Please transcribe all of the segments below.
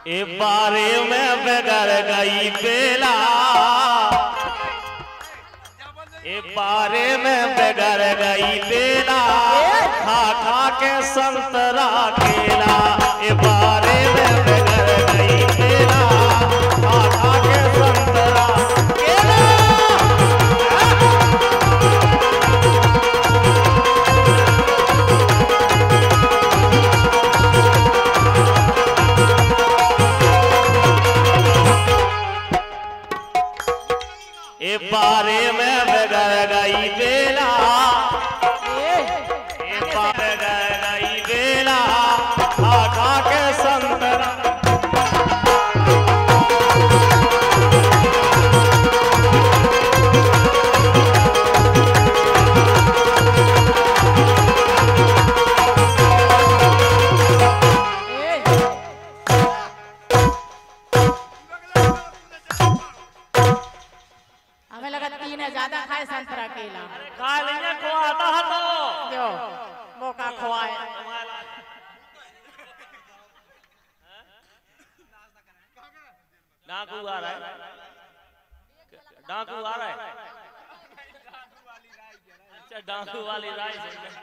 ए बारे में बिगड़ गई बेला, ए बारे में बिगड़ गई बेला, खा खा के संतरा केला। ए बारे में बिगड़ गई बेला, खा खा के संतरा केला। ए बारे में बिगड़ गई बेला, ए बारे बिगड़ गई बेला, खा खा के संतरा। ज्यादा खाए संतरा केला खा लिया खुआता है तो क्यों मौका खुआए। डाकू आ रहा है, डाकू आ रहा है। अच्छा डाकू वाली राय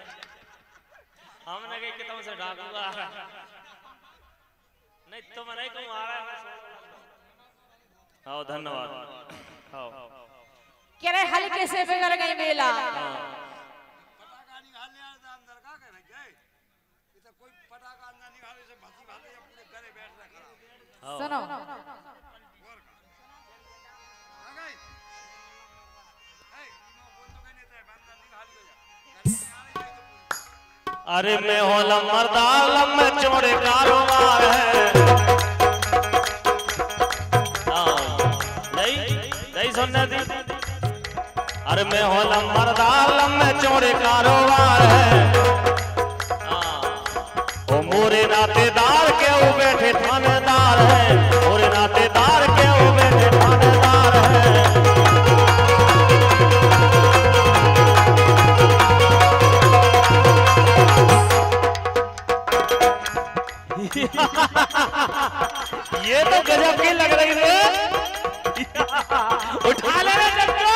हमने कही कि तुमसे डाकू आ रहा है, नहीं तुम नहीं तुम आ रहा है। हाँ धन्यवाद। हाँ कह रहे हल्के से बिगड़ गई बेला। सुनो अरे मैं हो लम्बरदार लम्बे चौड़े कारोबार है। नहीं सुनने दी। अरे मैं हो लम्बरदार लम्बे चौड़े कारोबार है। ओ मोरे नातेदार के वो बैठे थानेदार है, मोरे नातेदार के वो बैठे थानेदार है। ये तो गजब की लग रही है। उठा ले रे चक्कर।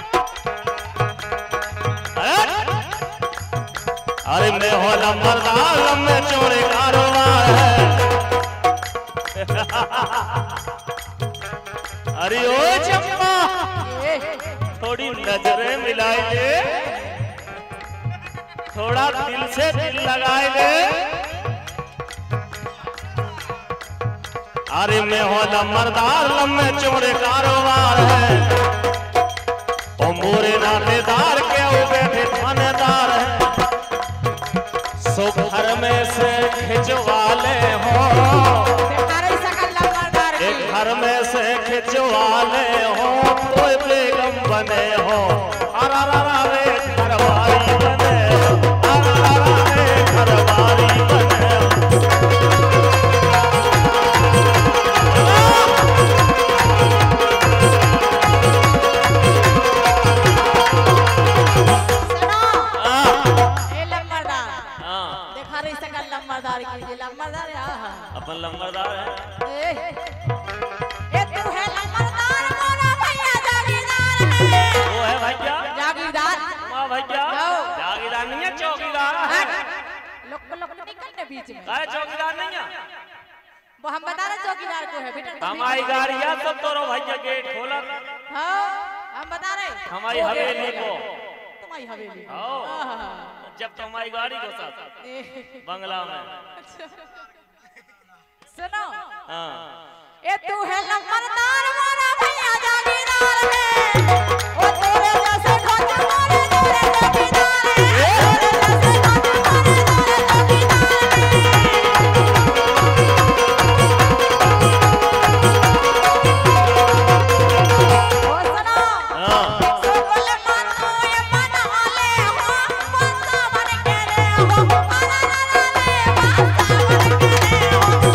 अरे मैं हो लम्बरदार लम्बे चौड़े कारोबार है। अरे ओ चम्मा थोड़ी नजरें मिलाई ले, थोड़ा दिल से दिल लगाए ले। अरे मैं हो लम्बरदार लम्बे चौड़े कारोबार है। ओ मोरे नातेदार के वो बैठे थानेदार है। सो घर में से खिंचवा ले हो, एक घर में से खिंचवा ले हो, तो बेगम बने हो। अरे रे घरवारी बने हो, अरे घरवारी बने हो। अपन लंबरदार है। ए तू है लंबरदार मोरा भैया जागीरदार है। वो है भैया जागीरदार। वाह भैया जागीरदार नहीं है, चौकीदार है। लोक निकलने बीच में काय चौकीदार नहीं है। वो हम बता रहे चौकीदार को है बेटा। हमारी गाड़ी है सब तो रो भैया गेट खोला। हाँ हम बता रहे हमारी हवेली को, तुम्हारी हवेली। जब तो हमारी गाड़ी को साथ बंगला में। सुनो हाँ ए तू है लंबरदार मोरा भैया जागीरदार है। ओ तेरे जैसे खोज मोरे तेरे जागीरदार है। तेरे जैसे खोज मोरे तेरे जागीरदार है। ओ सुनो सो बोले मानो ये मन वाले हो, बंदा बन के रे हो। अरे बंदा बन के रे हो।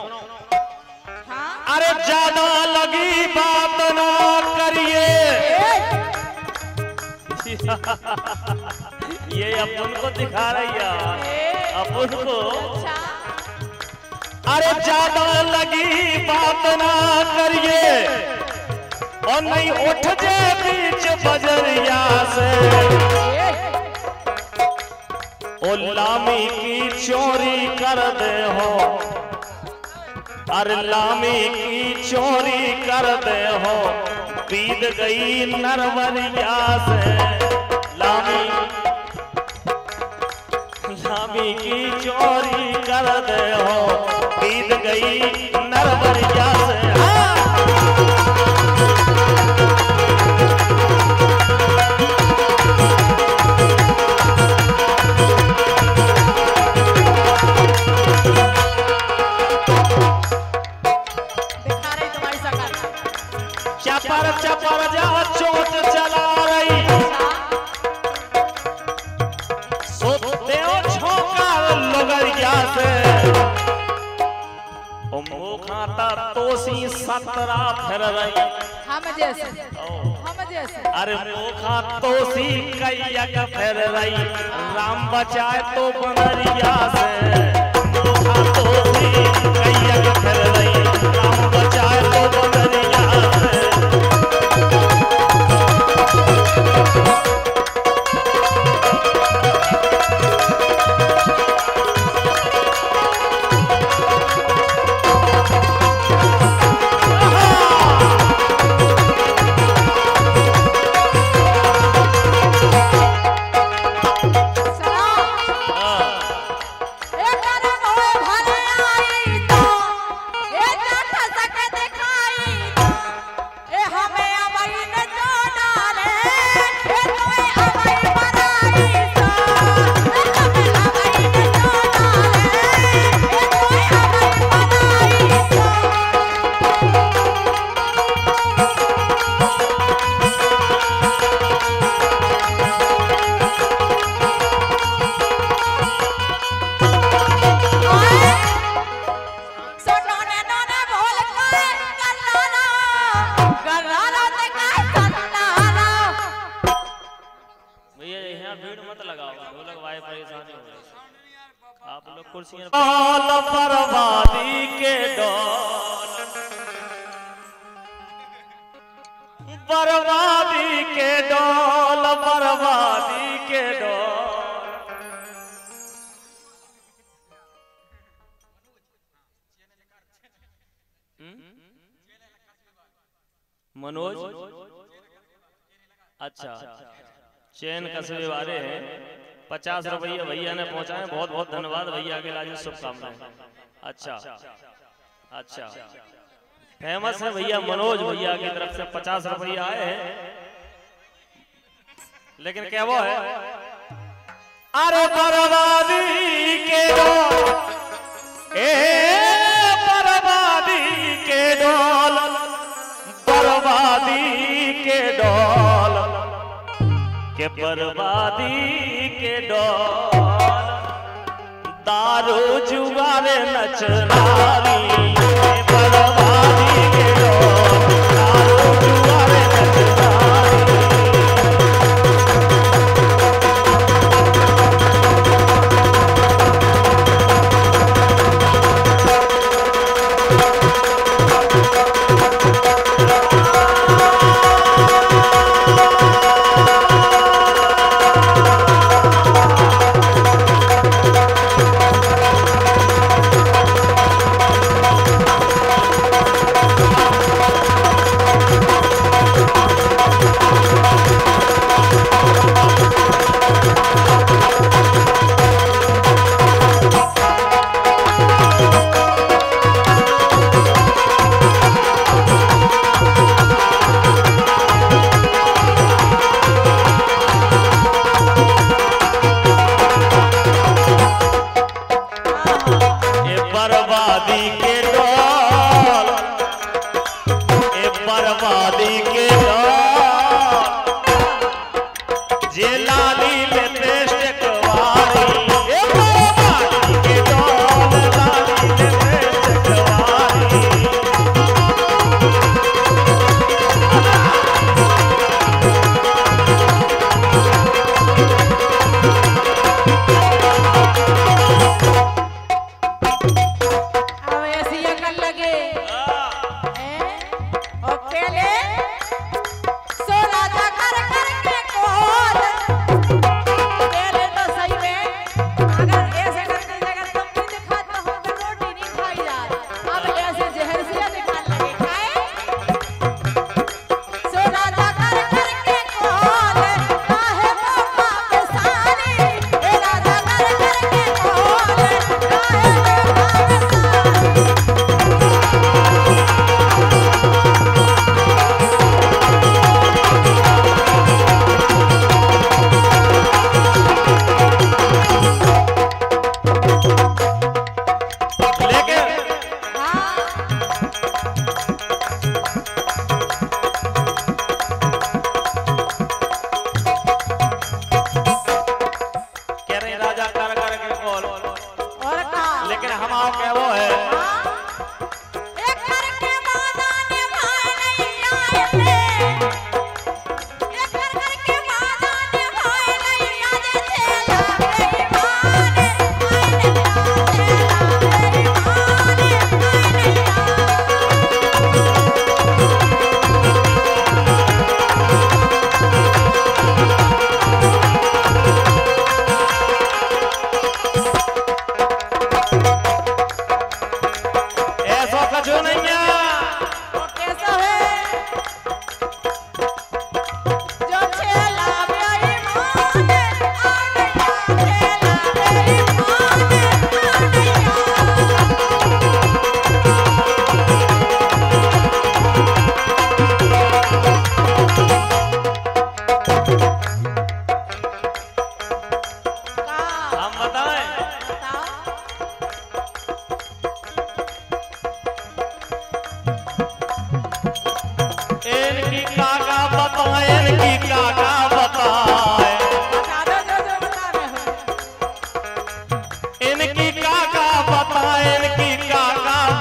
हाँ अरे ज्यादा लगी बात ना करिए। ये अपन को दिखा रही है, अपन को। अच्छा अरे ज्यादा लगी बात ना करिए और नहीं उठ जे बीच बजरिया से। ओ लामी की चोरी कर दे हो, अरे लामी की चोरी कर दे हो, बीत गई नरवरिया से। लामी लामी की चोरी कर दे हो, बीत गई नरवरिया से। चपर चपर जा चोट चला रही, सोते छोकर लोगरिया से। ओ मुखाता तोसी सतरा फिर रही, हम जैसे अरे मुखा तोसी कैया का फिर रही, राम बचाए तो बनरिया से। मुखा तोसी कैया का फिर रही, राम बचाए तो बनरिया से। डोल बर्बादी के डोल, बर्बादी के डोल, बर्बादी के डोल। मनोज अच्छा चैन कस्बे वाले हैं, 50 रुपये भैया ने पहुंचाए, बहुत बहुत धन्यवाद भैया के लाजिब शुभकामनाएं। अच्छा अच्छा फेमस है भैया मनोज भैया की तरफ से 50 रुपये आए हैं, लेकिन क्या वो है। अरे बर्बादी के डोल, बर्बादी के डोल, बर्बादी के डोल, के बर्बादी के डोल, दारू जुगारे नचनारी। बर्बादी के डोल, दारू जुगारे नचनारी।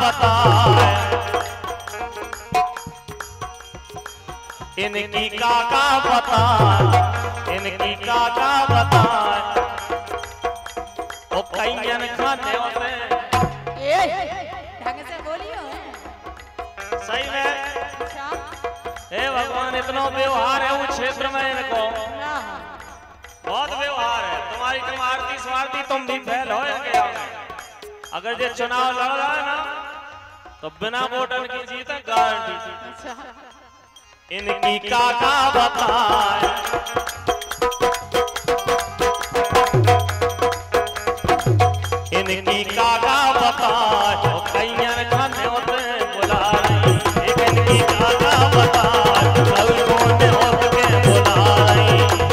बताए, इनकी काका बताए, इनकी काका बताए। ओ कैयन खाने होते ढंग से बोलियो। सही में। अच्छा हे भगवान, इतना व्यवहार है उस क्षेत्र में इनको, ना बहुत व्यवहार है। तुम्हारी तुम आरती स्वार्थी तुम भी फेल हो इनके आगे। अगर ये चुनाव लड़ रहा है ना तो बिना वोटन की जीत है गारंटी। अच्छा इनकी काका बताए, इनकी काका बताए। ओ कैयन खाने होते बुला रही, इनकी काका बताए, कभी कोने होत के बुला रही।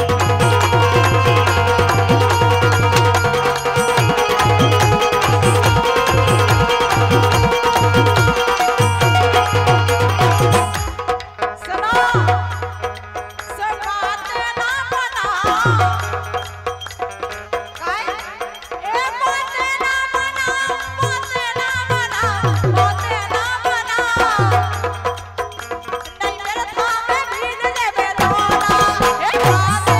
सुनो सरबात ना बना काय ए बाते ना बना बाते ना बना बाते ना बना नहीं मेरे थामे भीड़ ले बेदोला ए बाते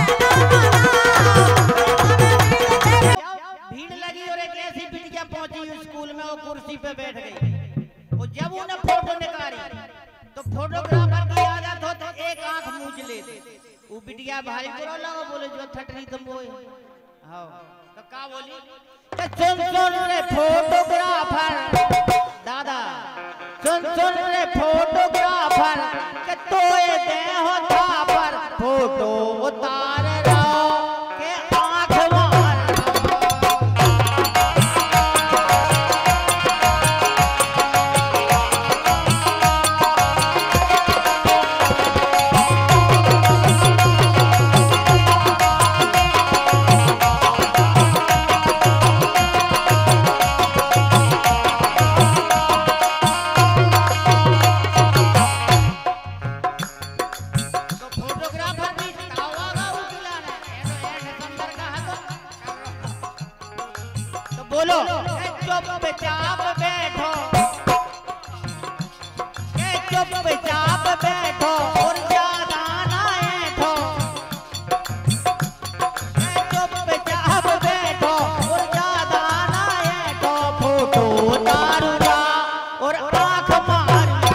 ना बना भीड़ लगी और एक ऐसी बिटिया पहुंची स्कूल में, वो कुर्सी पे बैठ गई। और जब उन्हें फोटो निकाली तो फोटोग्राफर की आदत हो तो एक आंख मूंझ लेते। वो बिटिया भारी बुरा लगा, बोले जो ठटरी तुम वो हाँ तो का बोली कि सुन सुन रे फोटोग्राफर दादा, सुन सुन रे फोटोग्राफर कि तोए दे हो पर फोटो उतार रहो के आंख मार बोलो चुपचाप बैठो, चुपचाप बैठो और ज्यादा ना ऐठो, चुपचाप बैठो और ज्यादा ना ऐठो। फोटो उतारूंगा और आंख मारूंगा।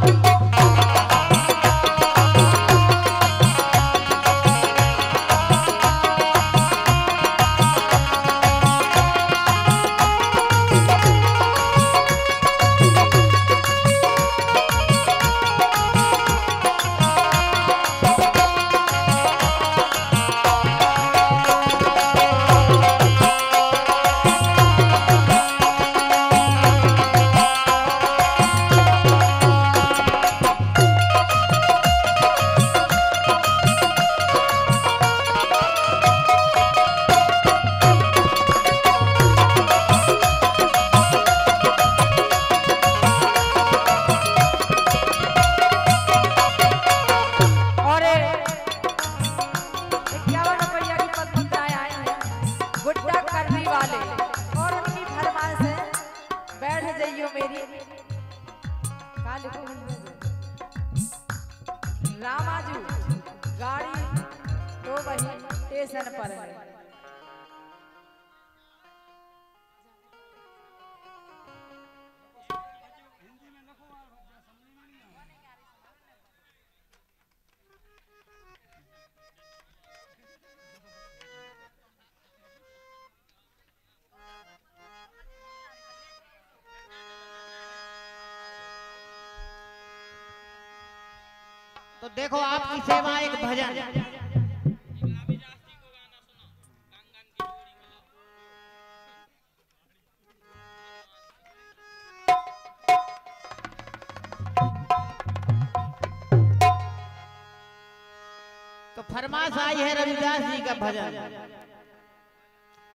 रामाजू गाड़ी तो वही स्टेशन पर है। तो देखो आपकी सेवा एक भजन। तो फरमाइश आई है रविदास जी का भजन।